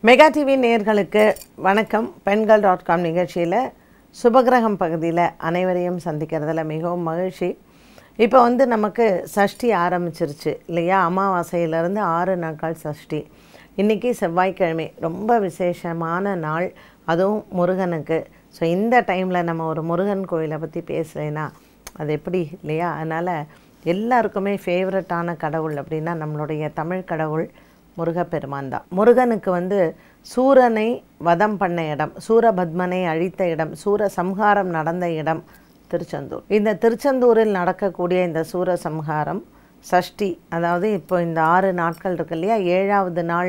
Mega TV நேயர்களுக்கு வணக்கம். பெண்கள்.com நிகழ்ச்சியில் சுபகிரகம் பகுதியில் அனைவரையும் சந்திக்கிறதுல மிகவும் மகிழ்ச்சி. இப்போ நமக்கு சஷ்டி ஆரம்பிச்சிருச்சு இல்லையா? அமாவாசையிலேருந்து 6 நாட்கள் சஷ்டி. இன்றைக்கி செவ்வாய்க்கிழமை, ரொம்ப விசேஷமான நாள், அதுவும் முருகனுக்கு. ஸோ இந்த டைமில் நம்ம ஒரு முருகன் கோயிலை பற்றி பேசலைன்னா அது எப்படி இல்லையா? அதனால் எல்லாருக்குமே ஃபேவரட்டான கடவுள் அப்படின்னா நம்மளுடைய தமிழ் கடவுள் முருகப்பெருமான் தான். முருகனுக்கு சூரனை வதம் பண்ண இடம், சூரபத்மனை அழித்த இடம், சூர சம்ஹாரம் நடந்த இடம் திருச்செந்தூர். இந்த திருச்செந்தூரில் நடக்கக்கூடிய இந்த சூர சம்ஹாரம் சஷ்டி, அதாவது இப்போ இந்த 6 நாட்கள் இருக்கு இல்லையா? 7வது நாள்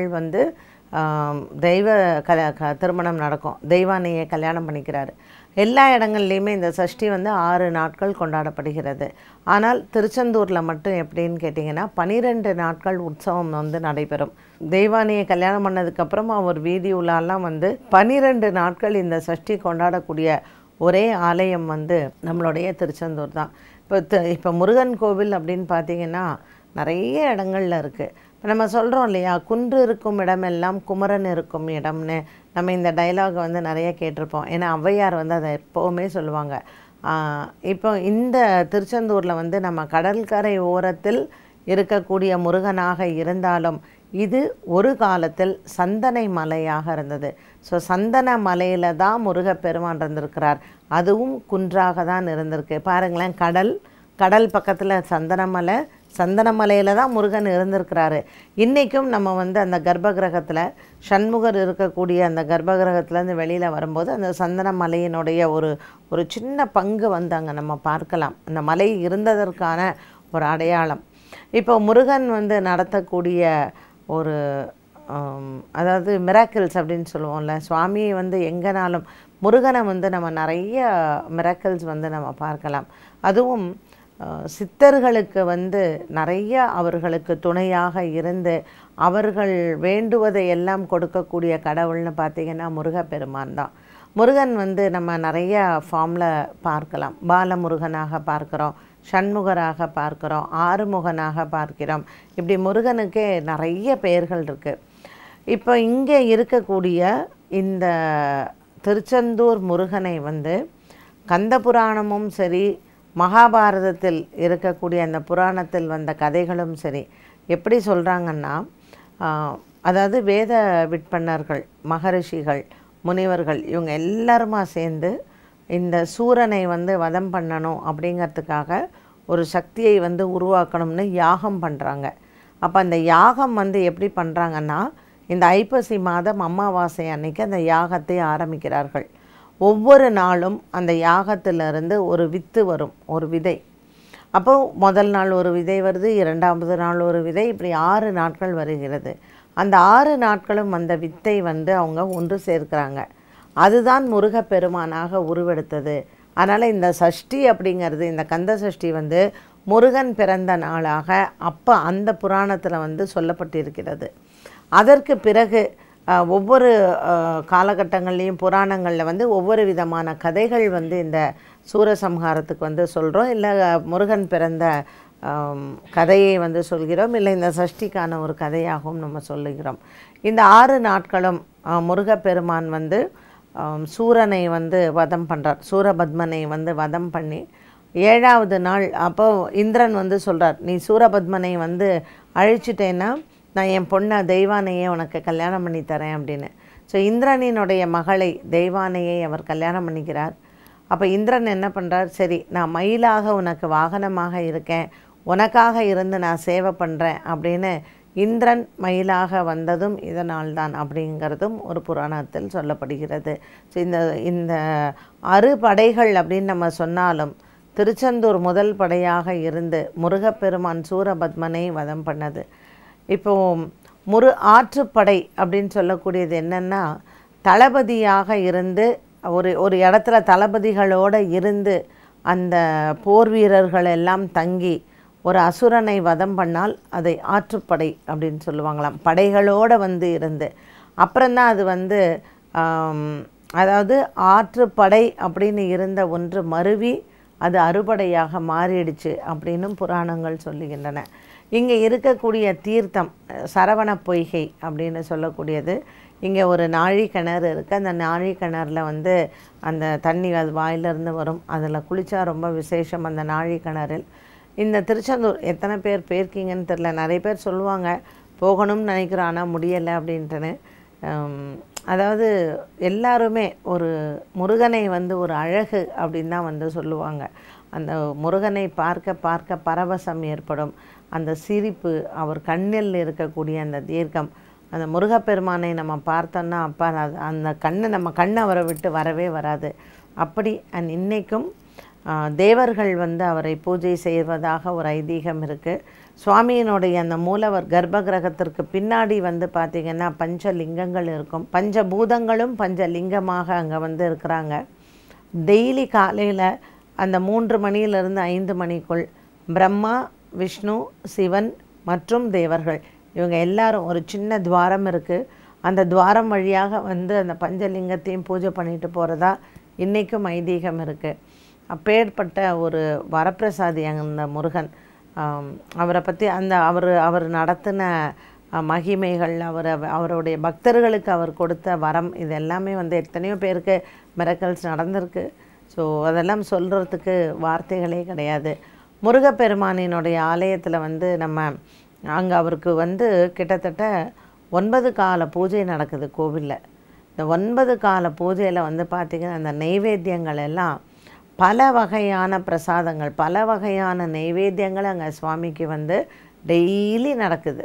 தெய்வ திருமணம் நடக்கும். தெய்வானையை கல்யாணம் பண்ணிக்கிறாரு. எல்லா இடங்கள்லையுமே இந்த சஷ்டி 6 நாட்கள் கொண்டாடப்படுகிறது. ஆனால் திருச்செந்தூரில் மட்டும் எப்படின்னு கேட்டிங்கன்னா 12 நாட்கள் உற்சவம் நடைபெறும். தெய்வானையை கல்யாணம் பண்ணதுக்கப்புறம் அவர் வீதி உலாலாம் 12 நாட்கள் இந்த சஷ்டி கொண்டாடக்கூடிய ஒரே ஆலயம் நம்மளுடைய திருச்செந்தூர் தான். இப்போ முருகன் கோவில் அப்படின்னு பார்த்திங்கன்னா நிறைய இடங்களில் இருக்குது. இப்போ நம்ம சொல்கிறோம் இல்லையா, குன்று இருக்கும் இடமெல்லாம் குமரன் இருக்கும் இடம்னு நம்ம இந்த டைலாக் நிறைய கேட்டிருப்போம். ஏன்னா ஔவையார் அதை எப்போவுமே சொல்லுவாங்க. இப்போ இந்த திருச்செந்தூரில் நம்ம கடற்கரை ஓரத்தில் இருக்கக்கூடிய முருகனாக இருந்தாலும் இது ஒரு காலத்தில் சந்தனை மலையாக இருந்தது. ஸோ சந்தன மலையில் தான் முருகப்பெருமான் இருந்திருக்கிறார். அதுவும் குன்றாக தான் இருந்திருக்கு. பாருங்களேன், கடல் பக்கத்தில் சந்தன மலையில் தான் முருகன் இருந்திருக்கிறாரு. இன்றைக்கும் நம்ம அந்த கர்ப்பகிரகத்தில் சண்முகர் இருக்கக்கூடிய அந்த கர்ப்பகிரகத்துலேருந்து வெளியில் வரும்போது அந்த சந்தன மலையினுடைய ஒரு சின்ன பங்கு அங்கே நம்ம பார்க்கலாம். அந்த மலை இருந்ததற்கான ஒரு அடையாளம். இப்போ முருகன் நடத்தக்கூடிய ஒரு அதாவது மிராக்கிள்ஸ் அப்படின்னு சொல்லுவோம்ல, சுவாமியை எங்கேனாலும் முருகனை நம்ம நிறைய மிராக்கிள்ஸ் நம்ம பார்க்கலாம். அதுவும் சித்தர்களுக்கு நிறைய அவர்களுக்கு துணையாக இருந்து அவர்கள் வேண்டுவதை எல்லாம் கொடுக்கக்கூடிய கடவுள்னு பார்த்திங்கன்னா முருகப்பெருமான் தான். முருகன் நம்ம நிறைய ஃபார்மில் பார்க்கலாம். பாலமுருகனாக பார்க்குறோம், சண்முகராக பார்க்குறோம், ஆறுமுகனாக பார்க்கிறோம். இப்படி முருகனுக்கே நிறைய பெயர்கள் இருக்குது. இப்போ இங்கே இருக்கக்கூடிய இந்த திருச்செந்தூர் முருகனை கந்த புராணமும் சரி, மகாபாரதத்தில் இருக்கக்கூடிய அந்த புராணத்தில் வந்த கதைகளும் சரி எப்படி சொல்கிறாங்கன்னா, அதாவது வேத விற்பன்னர்கள், மகரிஷிகள், முனிவர்கள் இவங்க எல்லாருமா சேர்ந்து இந்த சூரனை வதம் பண்ணணும் அப்படிங்கிறதுக்காக ஒரு சக்தியை உருவாக்கணும்னு யாகம் பண்ணுறாங்க. அப்போ அந்த யாகம் எப்படி பண்ணுறாங்கன்னா, இந்த ஐப்பசி மாதம் அமாவாசை அன்னைக்கு அந்த யாகத்தை ஆரம்பிக்கிறார்கள். ஒவ்வொரு நாளும் அந்த யாகத்திலிருந்து ஒரு வித்து வரும், ஒரு விதை. அப்போது முதல் நாள் ஒரு விதை வருது, 2வது நாள் ஒரு விதை, இப்படி 6 நாட்கள் வருகிறது. அந்த 6 நாட்களும் அந்த வித்தை அவங்க ஒன்று சேர்க்கிறாங்க. அதுதான் முருகப்பெருமானாக உருவெடுத்தது. அதனால் இந்த சஷ்டி அப்படிங்கிறது, இந்த கந்த சஷ்டி முருகன் பிறந்த நாளாக அப்போ அந்த புராணத்தில் சொல்லப்பட்டிருக்கிறது. அதற்கு பிறகு ஒவ்வொரு காலகட்டங்கள்லேயும் புராணங்களில் ஒவ்வொரு விதமான கதைகள் இந்த சூரசம்ஹாரத்துக்கு சொல்கிறோம். இல்லை முருகன் பிறந்த கதையை சொல்கிறோம், இல்லை இந்த சஷ்டிக்கான ஒரு கதையாகவும் நம்ம சொல்லுகிறோம். இந்த 6 நாட்களும் முருகப்பெருமான் சூரனை வதம் பண்ணுறார். சூரபத்மனை வதம் பண்ணி 7வது நாள் அப்போது இந்திரன் சொல்கிறார், நீ சூரபத்மனை அழிச்சிட்டேன்னா நான் என் பொண்ணை தெய்வானையை உனக்கு கல்யாணம் பண்ணி தரேன் அப்படின்னு. ஸோ இந்திரனினுடைய மகளை தெய்வானையை அவர் கல்யாணம் பண்ணிக்கிறார். அப்போ இந்திரன் என்ன பண்ணுறார், சரி நான் மயிலாக உனக்கு வாகனமாக இருக்கேன், உனக்காக இருந்து நான் சேவை பண்ணுறேன் அப்படின்னு இந்திரன் மயிலாக வந்ததும் இதனால்தான் அப்படிங்கிறதும் ஒரு புராணத்தில் சொல்லப்படுகிறது. ஸோ இந்த 6 படைகள் அப்படின்னு நம்ம சொன்னாலும் திருச்செந்தூர் முதல் படையாக இருந்து முருகப்பெருமான் சூரபத்மனை வதம் பண்ணது. இப்போது ஆற்றுப்படை அப்படின்னு சொல்லக்கூடியது என்னென்னா, தளபதியாக இருந்து ஒரு இடத்துல தளபதிகளோடு இருந்து அந்த போர் வீரர்கள் எல்லாம் தங்கி ஒரு அசுரனை வதம் பண்ணால் அதை ஆற்றுப்படை அப்படின்னு சொல்லுவாங்களாம். படைகளோடு இருந்து அப்புறம்தான் அது அதாவது ஆற்றுப்படை அப்படின்னு இருந்த ஒன்று மருவி அது அறுபடையாக மாறிடுச்சு அப்படின்னும் புராணங்கள் சொல்லுகின்றன. இங்கே இருக்கக்கூடிய தீர்த்தம் சரவண பொய்கை அப்படின்னு சொல்லக்கூடியது. இங்கே ஒரு நாழி கிணறு இருக்குது. அந்த நாழி கிணறுல வந்து அந்த தண்ணி அது வாயிலிருந்து வரும். அதில் குளித்தா ரொம்ப விசேஷம் அந்த நாழி கிணறில். இந்த திருச்செந்தூர் எத்தனை பேர் போயிருக்கீங்கன்னு தெரில. நிறைய பேர் சொல்லுவாங்க போகணும்னு நினைக்கிறோம் ஆனால் முடியலை அப்படின்ட்டுன்னு. அதாவது எல்லாருமே ஒரு முருகனை வந்து ஒரு அழகு அப்படின்னு தான் வந்து சொல்லுவாங்க. அந்த முருகனை பார்க்க பார்க்க பரவசம் ஏற்படும். அந்த சிரிப்பு, அவர் கண்ணில் இருக்கக்கூடிய அந்த தீர்க்கம், அந்த முருகப்பெருமானை நம்ம பார்த்தோன்னா அப்பா அந்த நம்ம கண் அவரை விட்டு வரவே வராது. அப்படி இன்றைக்கும் தேவர்கள் வந்து அவரை பூஜை செய்வதாக ஒரு ஐதீகம் இருக்குது. சுவாமியினுடைய அந்த மூலவர் கர்ப்ப கிரகத்திற்கு பின்னாடி வந்து பார்த்திங்கன்னா பஞ்சலிங்கங்கள் இருக்கும். பஞ்சபூதங்களும் பஞ்சலிங்கமாக அங்கே வந்து இருக்கிறாங்க. டெய்லி காலையில் அந்த 3 மணியிலிருந்து 5 மணிக்குள் பிரம்மா, விஷ்ணு, சிவன் மற்றும் தேவர்கள் இவங்க எல்லாரும் ஒரு சின்ன துவாரம் இருக்குது. அந்த துவாரம் வழியாக வந்து அந்த பஞ்சலிங்கத்தையும் பூஜை பண்ணிட்டு போகிறதா இன்றைக்கும் ஐதீகம் இருக்குது. அப்பேற்பட்ட ஒரு வரப்பிரசாதி அந்த முருகன். அவரை பற்றி அந்த அவர் நடத்தின மகிமைகள், அவருடைய பக்தர்களுக்கு அவர் கொடுத்த வரம், இது எல்லாமே வந்து எத்தனையோ பேருக்கு மிரக்கல்ஸ் நடந்திருக்கு. ஸோ அதெல்லாம் சொல்கிறதுக்கு வார்த்தைகளே கிடையாது. முருகப்பெருமானினுடைய ஆலயத்தில் வந்து நம்ம அங்கே அவருக்கு வந்து கிட்டத்தட்ட 9 கால பூஜை நடக்குது கோவிலில். இந்த 9 கால பூஜையில் வந்து பார்த்திங்கன்னா அந்த நெய்வேத்தியங்கள் எல்லாம் பல வகையான பிரசாதங்கள், பல வகையான நெய்வேத்தியங்கள் அங்கே சுவாமிக்கு வந்து டெய்லி நடக்குது.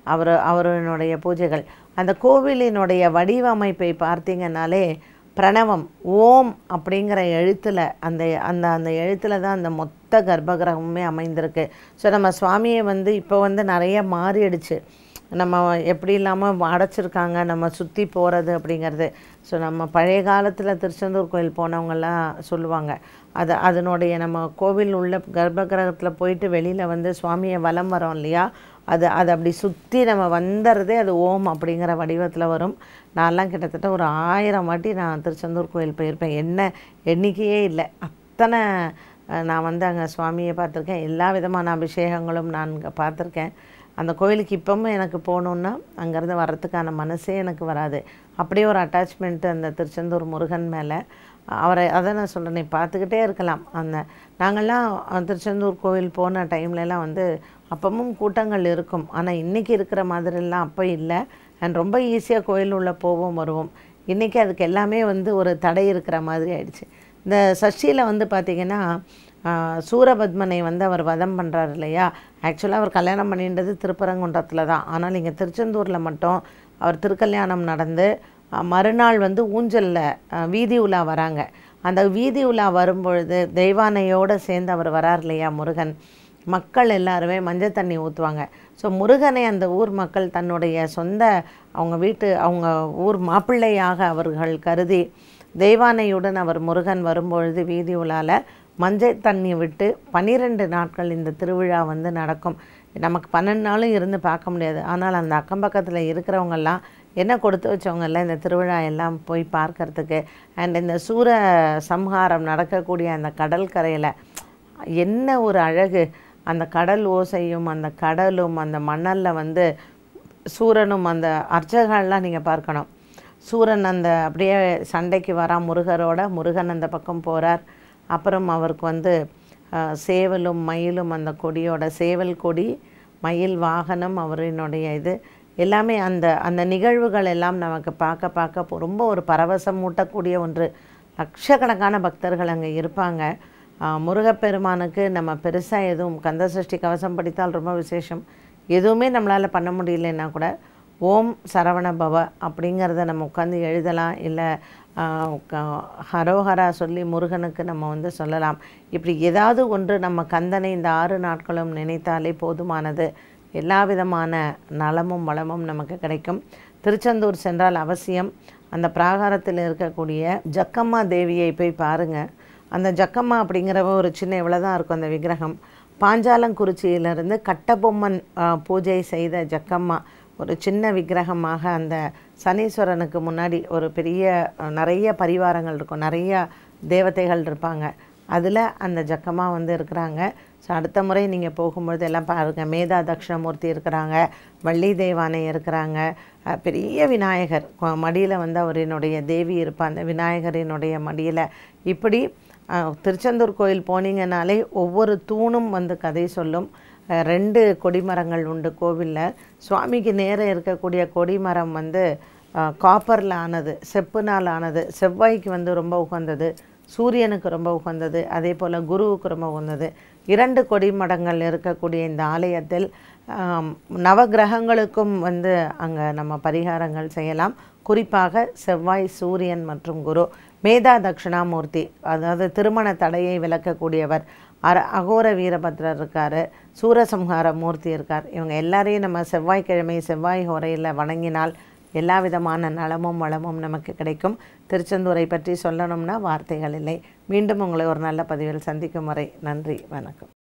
அவருடைய பூஜைகள். அந்த கோவிலினுடைய வடிவமைப்பை பார்த்திங்கனாலே பிரணவம் ஓம் அப்படிங்கிற எழுத்தில் அந்த அந்த அந்த எழுத்தில் தான் அந்த மொத்த கர்ப்பகிரகமுமே அமைந்திருக்கு. ஸோ நம்ம சுவாமியை வந்து இப்போ வந்து நிறைய மாறிடுச்சு. நம்ம எப்படி இல்லாமல் அடைச்சிருக்காங்க நம்ம சுற்றி போகிறது அப்படிங்கிறது. ஸோ நம்ம பழைய காலத்தில் திருச்செந்தூர் கோயில் போனவங்கெல்லாம் சொல்லுவாங்க, அதனுடைய நம்ம கோவில் உள்ள கர்ப்பகிரகத்தில் போயிட்டு வெளியில் வந்து சுவாமியை வலம் வரோம் இல்லையா, அது அப்படி சுற்றி நம்ம வந்துடுறதே அது ஓம் அப்படிங்கிற வடிவத்தில் வரும். நான்லாம் கிட்டத்தட்ட ஒரு 1000 வாட்டி நான் திருச்செந்தூர் கோயில் போயிருப்பேன். எண்ணிக்கையே இல்லை. அத்தனை நான் வந்து அங்கே சுவாமியை பார்த்துருக்கேன். எல்லா விதமான அபிஷேகங்களும் நான் இங்கே பார்த்துருக்கேன். அந்த கோயிலுக்கு இப்போவும் எனக்கு போகணுன்னா அங்கேருந்து வர்றதுக்கான மனசே எனக்கு வராது. அப்படியே ஒரு அட்டாச்மெண்ட்டு அந்த திருச்செந்தூர் முருகன் மேலே. அவரை அதை நான் சொல்கிறேன், பார்த்துக்கிட்டே இருக்கலாம். நாங்கள்லாம் திருச்செந்தூர் கோவில் போன டைம்லலாம் வந்து அப்பவும் கூட்டங்கள் இருக்கும். ஆனால் இன்றைக்கி இருக்கிற மாதிரிலாம் அப்போ இல்லை. அண்ட் ரொம்ப ஈஸியாக கோயில் உள்ளே போவோம் வருவோம். இன்றைக்கி அதுக்கு எல்லாமே வந்து ஒரு தடை இருக்கிற மாதிரி ஆயிடுச்சு. இந்த சஷ்டியில் வந்து பார்த்திங்கன்னா சூரபத்மனை வந்து அவர் வதம் பண்ணுறார் இல்லையா. ஆக்சுவலாக அவர் கல்யாணம் பண்ணின்றது திருப்பரங்குன்றத்தில் தான். ஆனால் இங்கே திருச்செந்தூரில் மட்டும் அவர் திருக்கல்யாணம் நடந்து மறுநாள் வந்து ஊஞ்சலில் வீதி உலா வராங்க. அந்த வீதி உலா வரும்பொழுது தெய்வானையோடு சேர்ந்து அவர் வரார் இல்லையா முருகன். மக்கள் எல்லாருமே மஞ்சள் தண்ணி ஊற்றுவாங்க. ஸோ முருகனை அந்த ஊர் மக்கள் தன்னுடைய சொந்த அவங்க ஊர் மாப்பிள்ளையாக அவர்கள் கருதி தெய்வானையுடன் அவர் முருகன் வரும்பொழுது வீதி உலாவில் மஞ்சள் தண்ணி விட்டு 12 நாட்கள் இந்த திருவிழா வந்து நடக்கும். நமக்கு 12 நாளும் இருந்து பார்க்க முடியாது. ஆனால் அந்த அக்கம் பக்கத்தில் இருக்கிறவங்கெல்லாம் என்ன கொடுத்து வச்சவங்கெல்லாம் இந்த திருவிழா எல்லாம் போய் பார்க்கறதுக்கு. அண்ட் இந்த சூர சம்ஹாரம் நடக்கக்கூடிய அந்த கடற்கரையில் என்ன ஒரு அழகு. அந்த கடல் ஓசையும் அந்த கடலும் அந்த மணலில் வந்து சூரனும் அந்த அர்ச்சகர்கள்லாம் நீங்கள் பார்க்கணும். சூரன் அந்த அப்படியே சண்டைக்கு வரான் முருகரோட. முருகன் அந்த பக்கம் போகிறார். அப்புறம் அவருக்கு வந்து சேவலும் மயிலும் அந்த கொடியோட சேவல் கொடி மயில் வாகனம் அவரினுடைய இது எல்லாமே அந்த நிகழ்வுகள் எல்லாம் நமக்கு பார்க்க ரொம்ப ஒரு பரவசம் மூட்டக்கூடிய ஒன்று. லட்சக்கணக்கான பக்தர்கள் அங்கே இருப்பாங்க. முருகப்பெருமானுக்கு நம்ம பெருசாக எதுவும் கந்தசஷ்டி கவசம் படித்தால் ரொம்ப விசேஷம். எதுவுமே நம்மளால் பண்ண முடியலன்னா கூட ஓம் சரவண பவ அப்படிங்கிறத நம்ம உட்காந்து எழுதலாம். இல்லை ஹரோஹரா சொல்லி முருகனுக்கு நம்ம வந்து சொல்லலாம். இப்படி ஏதாவது ஒன்று நம்ம கந்தனை இந்த 6 நாட்களும் நினைத்தாலே போதுமானது. எல்லா விதமான நலமும் வளமும் நமக்கு கிடைக்கும். திருச்செந்தூர் சென்றால் அவசியம் அந்த பிராகாரத்தில் இருக்கக்கூடிய ஜக்கம்மா தேவியை போய் பாருங்கள். அந்த ஜக்கம்மா அப்படிங்கிறவ ஒரு சின்ன இவ்வளோ தான் இருக்கும் அந்த விக்கிரகம். பாஞ்சாலங்குறிச்சியிலிருந்து கட்டபொம்மன் பூஜை செய்த ஜக்கம்மா ஒரு சின்ன விக்கிரகமாக அந்த சனீஸ்வரனுக்கு முன்னாடி ஒரு பெரிய நிறைய பரிவாரங்கள் இருக்கும், நிறைய தேவதைகள் இருப்பாங்க. அதில் அந்த ஜக்கமா வந்து இருக்கிறாங்க. ஸோ அடுத்த முறை நீங்கள் போகும்பொழுது எல்லாம் பாருங்கள், மேதா தட்சிணாமூர்த்தி இருக்கிறாங்க, வள்ளி தெய்வானை இருக்கிறாங்க, பெரிய விநாயகர் மடியில் வந்து அவரினுடைய தேவி இருப்பா, அந்த விநாயகரினுடைய மடியில். இப்படி திருச்செந்தூர் கோயில் போனீங்கன்னாலே ஒவ்வொரு தூணும் வந்து கதை சொல்லும். 2 கொடிமரங்கள் உண்டு கோவிலில். சுவாமிக்கு நேரம் இருக்கக்கூடிய கொடிமரம் வந்து காப்பரில் ஆனது, செப்புனால் ஆனது. செவ்வாய்க்கு வந்து ரொம்ப உகந்தது, சூரியனுக்கு ரொம்ப உகந்தது, அதே போல் குருவுக்கு ரொம்ப உகந்தது. 2 கொடிமரங்கள் இருக்கக்கூடிய இந்த ஆலயத்தில் நவகிரகங்களுக்கும் வந்து அங்கே நம்ம பரிகாரங்கள் செய்யலாம். குறிப்பாக செவ்வாய், சூரியன் மற்றும் குரு. மேதா தட்சிணாமூர்த்தி, அதாவது திருமண தடையை விளக்கக்கூடியவர். அகோர வீரபத்ரர் இருக்கார், சூரசம்ஹார மூர்த்தி இருக்கார். இவங்க எல்லாரையும் நம்ம செவ்வாய்க்கிழமை செவ்வாய் ஹோரையில் வணங்கினால் எல்லா விதமான நலமும் வளமும் நமக்கு கிடைக்கும். திருச்செந்தூரை பற்றி சொல்லணும்னா வார்த்தைகள் இல்லை. மீண்டும் உங்களை ஒரு நல்ல பதிவில் சந்திக்கும் வரை நன்றி, வணக்கம்.